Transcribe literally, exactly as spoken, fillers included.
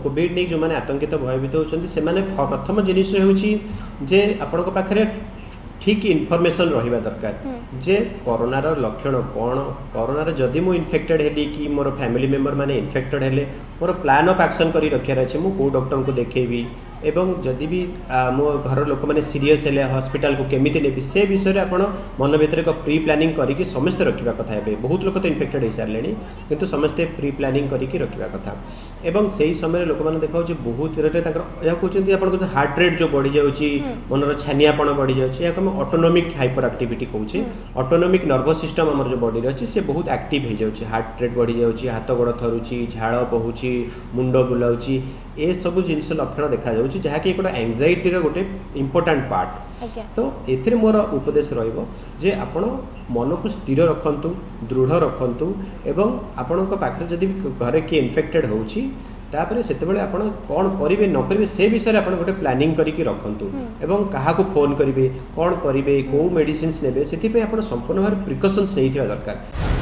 Covid नहीं जो मैंने आतंकित भयभीत होती से प्रथम जिनिस जे आपण पाखे ठीक इनफॉरमेशन रहा दरकार जे कोरोनार लक्षण कौन कोरोनार जदि मु इन्फेक्टेड हेली कि मोर फैमिली मेंबर माने इन्फेक्टेड हेले मोर प्लान ऑफ एक्शन करी रखियार अच्छे मु को डॉक्टर को देखेबी एवं जदि भी मो घर लोक मैंने सीरीयस हेले हॉस्पिटल को केमिति नेबी से विषय आपण मन भीतर एक प्री प्लानिंग करिकि समस्ते रखिबा कथा हेबे बहुत लोक तो इन्फेक्टेड हो सारे किंतु समस्ते प्री प्लानिंग करिकि रखिबा कथा एवं से ही समय लोक मैंने देखा बहुत या कहते आपको हार्ट रेट जो बढ़ी जाऊँगी मनर छानियापण बढ़ी जाऊँगी ऑटोनोमिक हाइपर एक्टिविटी कहूँ ऑटोनोमिक नर्वस सिस्टम आम जो बॉडी अच्छी से बहुत एक्टिव हो जाऊँगी हार्ट रेट बढ़ी जाऊँगी हाथ गोड़ थरुची झाड़ बहुची मुंड बुलाऊँगी ए सब जिनस लक्षण देखा जाऊँगी जहाँकि गोटे एंजाइटीर गोटे इम्पोर्टाट पार्ट तो ये मोर उपदेश रे आपण मन को स्थिर रखु दृढ़ रखु एवं आपण पाखे जदि घरे किए इन्फेक्टेड होची तापर से आपण कौन करेंगे न करेंगे से विषय आप गोटे प्लानिंग करके रखु एवं क्या फोन करेंगे कौन करेंगे कौ मेडिसिन ने से संपूर्ण भाव प्रिकसन्स नहीं दरकार।